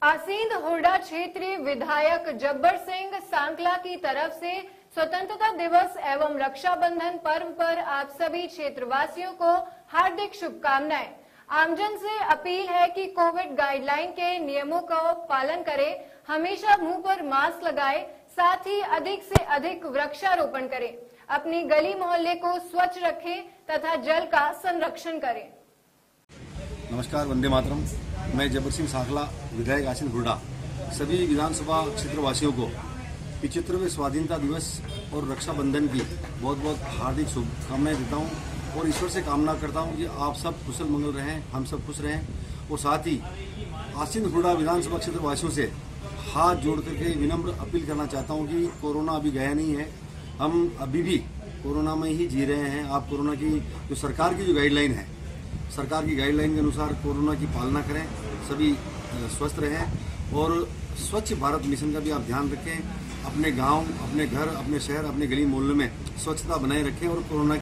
आसींद हुड्डा क्षेत्रीय विधायक जब्बर सिंह सांकला की तरफ से स्वतंत्रता दिवस एवं रक्षाबंधन पर्व पर आप सभी क्षेत्रवासियों को हार्दिक शुभकामनाएं। आमजन से अपील है कि कोविड गाइडलाइन के नियमों का पालन करें, हमेशा मुंह पर मास्क लगाएं, साथ ही अधिक से अधिक वृक्षारोपण करें, अपनी गली मोहल्ले को स्वच्छ रखें तथा जल का संरक्षण करें। नमस्कार, वंदे मातरम। मैं जब्बर सिंह सांकला, विधायक आसींद हुड्डा, सभी विधानसभा क्षेत्रवासियों को 75वें स्वाधीनता दिवस और रक्षाबंधन की बहुत बहुत हार्दिक शुभकामनाएं देता हूं और ईश्वर से कामना करता हूं कि आप सब कुशल मंगल रहें, हम सब खुश रहें। और साथ ही आसींद हुड्डा विधानसभा क्षेत्रवासियों से हाथ जोड़ करके विनम्र अपील करना चाहता हूं कि कोरोना अभी गया नहीं है, हम अभी भी कोरोना में ही जी रहे हैं। आप कोरोना की जो सरकार की जो गाइडलाइन है, सरकार की गाइडलाइन के अनुसार कोरोना की पालना करें, सभी स्वस्थ रहें और स्वच्छ भारत मिशन का भी आप ध्यान रखें। अपने गांव, अपने घर, अपने शहर, अपने गली मोहल्ले में स्वच्छता बनाए रखें और कोरोना